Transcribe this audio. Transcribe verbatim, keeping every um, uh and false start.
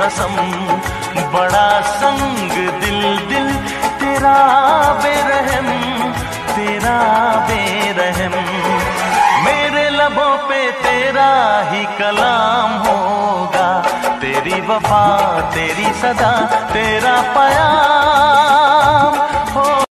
कसम, बड़ा संग दिल दिल तेरा बेरहम, तेरा बेरहम। मेरे लबों पे तेरा ही कलाम होगा, तेरी वफा तेरी सदा तेरा पयाम हो।